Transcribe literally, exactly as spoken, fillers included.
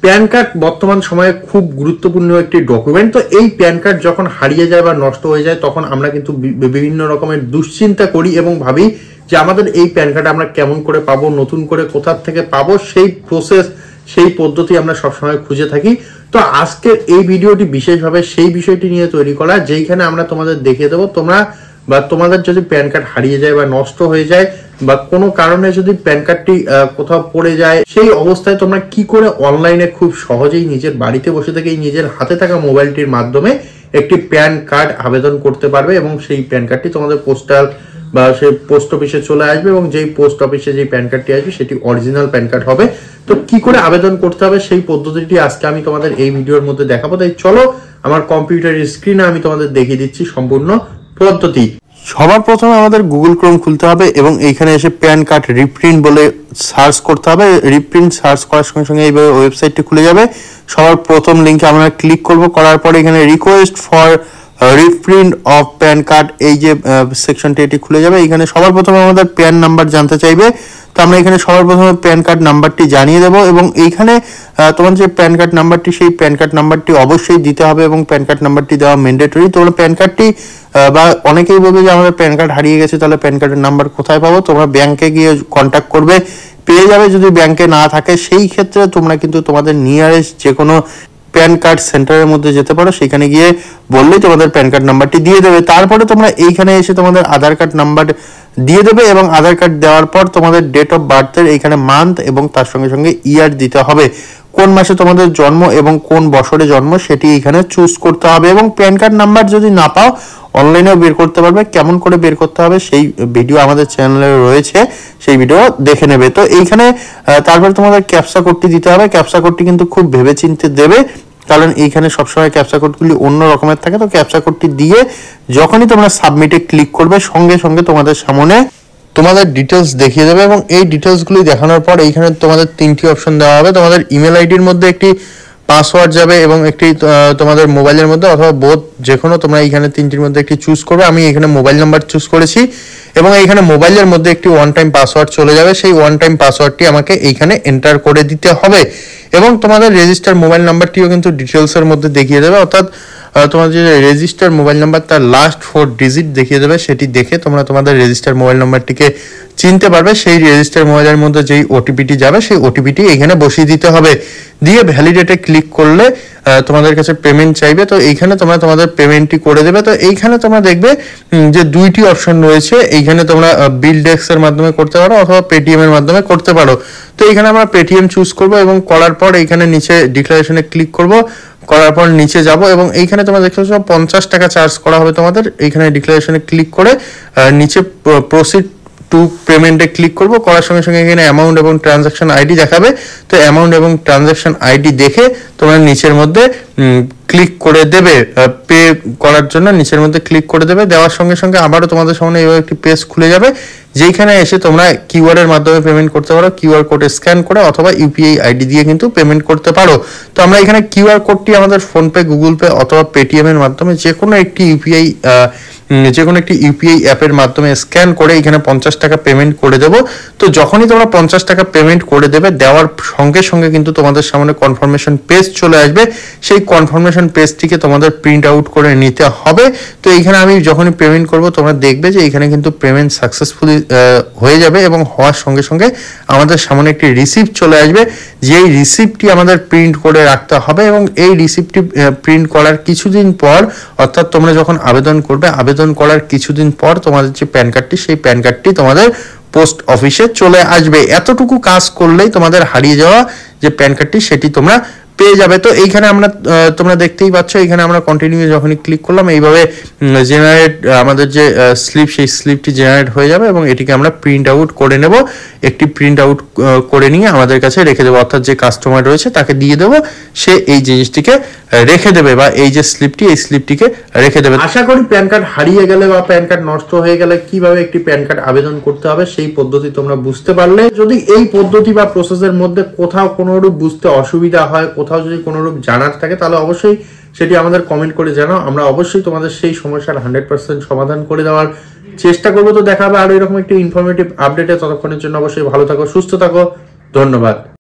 Pan card বর্তমান সময়ে খুব গুরুত্বপূর্ণ একটি ডকুমেন্ট। তো এই প্যান কার্ড যখন হারিয়ে যায় বা নষ্ট হয়ে যায় তখন আমরা কিন্তু বিভিন্ন রকমের দুশ্চিন্তা করি এবং ভাবি যে আমাদের এই প্যান কার্ড আমরা কেমন করে পাবো, নতুন করে কোথা থেকে পাবো, সেই প্রসেস সেই পদ্ধতি আমরা সবসময় খুঁজে থাকি। তো আজকের এই ভিডিওটি বিশেষভাবে সেই বিষয়টি নিয়ে তৈরি করা, যেইখানে আমরা তোমাদের দেখিয়ে দেবো তোমরা বা তোমাদের যদি প্যান কার্ড হারিয়ে যায় বা নষ্ট হয়ে যায় বা কোনো কারণে যদি প্যান কার্ডটি কোথাও পড়ে যায়, সেই অবস্থায় তোমরা কি করে অনলাইনে খুব সহজেই নিজের বাড়িতে বসে থেকেই নিজের হাতে থাকা মোবাইলটির মাধ্যমে একটি প্যান কার্ড আবেদন করতে পারবে এবং সেই প্যান কার্ডটি তোমাদের পোস্টাল বা সেই পোস্ট অফিসে চলে আসবে এবং যেই পোস্ট অফিসে যে প্যান কার্ডটি আসবে সেটি অরিজিনাল প্যান কার্ড হবে। তো কি করে আবেদন করতে হবে সেই পদ্ধতিটি আজকে আমি তোমাদের এই ভিডিওর মধ্যে দেখাবো। তাই চলো আমার কম্পিউটারের স্ক্রিনে আমি তোমাদের দেখিয়ে দিচ্ছি সম্পূর্ণ পদ্ধতি। সবার প্রথমে আমাদের গুগল ক্রোম খুলতে হবে এবং এইখানে এসে প্যান কার্ড রিপ্রিন্ট বলে সার্চ করতে হবে। রিপ্রিন্ট সার্চ করার সঙ্গে সঙ্গে এইভাবে ওয়েবসাইটটি খুলে যাবে। সবার প্রথম লিঙ্কে আমরা ক্লিক করব, করার পরে এখানে request for reprint of PAN card এই যে সেকশনটি এটি খুলে যাবে। এখানে সবার প্রথমে আমাদের প্যান নাম্বার জানতে চাইবে, তো আমরা এখানে সবার প্রথমে প্যান কার্ড নাম্বারটি জানিয়ে দেবো এবং এইখানে তোমার যে প্যান কার্ড নাম্বারটি সেই প্যান কার্ড নাম্বারটি অবশ্যই দিতে হবে এবং প্যান কার্ড নাম্বারটি দেওয়া ম্যান্ডেটরি। তোমরা প্যান কার্ডটি বা অনেকেই বলবে যে আমাদের প্যান কার্ড হারিয়ে গেছে, তাহলে প্যান কার্ডের নাম্বার কোথায় পাবো? তোমরা ব্যাংকে গিয়ে কন্ট্যাক্ট করবে, পেয়ে যাবে। যদি ব্যাংকে না থাকে সেই ক্ষেত্রে তোমরা কিন্তু তোমাদের নিয়ারেস্ট যে কোনো প্যান কার্ড সেন্টারের মধ্যে যেতে পারো, সেখানে গিয়ে বললেই তোমাদের প্যান কার্ড নাম্বারটি দিয়ে দেবে। তারপরে তোমরা এইখানে এসে তোমাদের আধার কার্ড নাম্বার দিয়ে দেবে এবং আধার কার্ড দেওয়ার পর তোমাদের ডেট অফ বার্থের এইখানে মান্থ এবং তার সঙ্গে সঙ্গে ইয়ার দিতে হবে। কোন মাসে তোমাদের জন্ম এবং কোন বছরে জন্ম সেটি এখানে চুজ করতে হবে এবং প্যান কার্ড নাম্বার যদি না পাও অনলাইনেও বের করতে পারবে। কেমন করে বের করতে হবে সেই ভিডিও আমাদের চ্যানেলে রয়েছে, সেই ভিডিও দেখে নেবে। তো এইখানে তারপরে তোমাদের ক্যাপচা কোডটি দিতে হবে। ক্যাপচা কোডটি কিন্তু খুব ভেবেচিন্তে দেবে, কারণ এইখানে সবসময় ক্যাপচা কোডগুলি অন্য রকমের থাকে। তো ক্যাপচা কোডটি দিয়ে যখনই তোমরা সাবমিটে ক্লিক করবে সঙ্গে সঙ্গে তোমাদের সামনে তোমাদের ডিটেলস দেখিয়ে দেবে এবং এই ডিটেলসগুলি দেখানোর পর এইখানে তোমাদের তিনটি অপশন দেওয়া হবে। তোমাদের ইমেল আইডির মধ্যে একটি পাসওয়ার্ড যাবে এবং একটি তোমাদের মোবাইলের মধ্যে অথবা বোথ যে কোনো, তোমরা এইখানে তিনটির মধ্যে একটি চুজ করবে। আমি এখানে মোবাইল নাম্বার চুজ করেছি এবং এইখানে মোবাইলের মধ্যে একটি ওয়ান টাইম পাসওয়ার্ড চলে যাবে। সেই ওয়ান টাইম পাসওয়ার্ডটি আমাকে এইখানে এন্টার করে দিতে হবে এবং তোমাদের রেজিস্টার মোবাইল নাম্বারটিও কিন্তু ডিটেলসের মধ্যে দেখিয়ে দেবে, অর্থাৎ তোমাদের যে রেজিস্টার মোবাইল নাম্বার তার লাস্ট ফোর ডিজিট দেখিয়ে দেবে। সেটি দেখে তোমরা তোমাদের রেজিস্টার মোবাইল নাম্বারটিকে চিনতে পারবে। সেই রেজিস্টার মোবাইলের মধ্যে যেই ওটিপিটি যাবে সেই ওটিপিটি এখানে বসিয়ে দিতে হবে। দিয়ে ভ্যালিডেটে ক্লিক করলে তোমাদের কাছে পেমেন্ট চাইবে, তো এইখানে তোমরা তোমাদের পেমেন্টটি করে দেবে। তো এইখানে তোমরা দেখবে যে দুইটি অপশন রয়েছে, এইখানে তোমরা বিল ডেস্কের মাধ্যমে করতে পারো অথবা পেটিএম এর মাধ্যমে করতে পারো। তো এইখানে আমরা পেটিএম চুজ করব এবং করার পর এইখানে নিচে ডিক্লারেশনে ক্লিক করব, করার পর নিচে যাব এবং এইখানে তোমরা দেখতে পাচ্ছ পঞ্চাশ টাকা চার্জ করা হবে তোমাদের। এইখানে ডিক্লারেশনে ক্লিক করে নিচে প্রসিড টু পেমেন্টে ক্লিক করব, করার সঙ্গে সঙ্গে এখানে অ্যামাউন্ট এবং ট্রানজাকশন আইডি দেখাবে। তো অ্যামাউন্ট এবং ট্রানজাকশন আইডি দেখে তোমরা নিচের মধ্যে ক্লিক করে দেবে, পে করার জন্য নিচের মধ্যে ক্লিক করে দেবে। দেওয়ার সঙ্গে সঙ্গে আবারও তোমাদের সামনে এইভাবে একটি পেজ খুলে যাবে, যেইখানে এসে তোমরা কিউআর এর মাধ্যমে পেমেন্ট করতে পারো, কিউআর কোড স্ক্যান করে অথবা ইউপিআই আইডি দিয়ে কিন্তু পেমেন্ট করতে পারো। তো আমরা এখানে কিউআর কোডটি আমাদের ফোনপে, গুগল পে অথবা পেটিএম এর মাধ্যমে যে কোনো একটি ইউপিআই যে কোনো একটি ইউপিআই অ্যাপের মাধ্যমে স্ক্যান করে এখানে পঞ্চাশ টাকা পেমেন্ট করে দেবো। তো যখনই তোমরা পঞ্চাশ টাকা পেমেন্ট করে দেবে, দেওয়ার সঙ্গে সঙ্গে কিন্তু তোমাদের সামনে কনফার্মেশন পেজ চলে আসবে। সেই কনফার্মেশন পেজটিকে তোমাদের প্রিন্ট আউট করে নিতে হবে। তো এইখানে আমি যখনই পেমেন্ট করব তোমরা দেখবে যে এখানে কিন্তু পেমেন্ট সাকসেসফুলি হয়ে যাবে এবং হওয়ার সঙ্গে সঙ্গে আমাদের সামনে একটি রিসিপ্ট চলে আসবে, যেই রিসিপ্টটি আমাদের প্রিন্ট করে রাখতে হবে এবং এই রিসিপ্টটি প্রিন্ট করার কিছুদিন পর, অর্থাৎ তোমরা যখন আবেদন করবে আবেদন করার কিছুদিন পর তোমাদের যে প্যান কার্ডটি সেই প্যান কার্ডটি তোমাদের পোস্ট অফিসে চলে আসবে। এতটুকু কাজ করলেই তোমাদের হারিয়ে যাওয়া যে প্যান কার্ডটি সেটি তোমরা পেয়ে যাবে। তো এইখানে আমরা তোমরা দেখতেই পাচ্ছ, এখানে আমরা কন্টিনিউ যখনই ক্লিক করলাম এইভাবে জেনারেট আমাদের যে স্লিপ সেই স্লিপটি জেনারেট হয়ে যাবে এবং এটিকে আমরা প্রিন্ট আউট করে নেব। একটি প্রিন্ট আউট করে নিয়ে আমাদের কাছে রেখে দেবো, অর্থাৎ যে কাস্টমার রয়েছে তাকে দিয়ে দেবো, সে এই জিনিসটিকে রেখে দেবে বা এই যে স্লিপটি এই স্লিপটিকে রেখে দেবে। আশা করি প্যান কার্ড হারিয়ে গেলে বা প্যান কার্ড নষ্ট হয়ে গেলে কিভাবে একটি প্যান কার্ড আবেদন করতে হবে সেই পদ্ধতি তোমরা বুঝতে পারলে। যদি এই পদ্ধতি বা প্রসেসের মধ্যে কোথাও কোনোরূপ বুঝতে অসুবিধা হয়, কোথাও যদি কোনোরূপ জানার থাকে, তাহলে অবশ্যই সেটি আমাদের কমেন্ট করে জানাও। আমরা অবশ্যই তোমাদের সেই সমস্যার হান্ড্রেড পার্সেন্ট সমাধান করে দেওয়ার চেষ্টা করবো। তো দেখা হবে আরো এরকম একটি ইনফরমেটিভ আপডেটে। ততক্ষণের জন্য অবশ্যই ভালো থাকো, সুস্থ থাকো, ধন্যবাদ।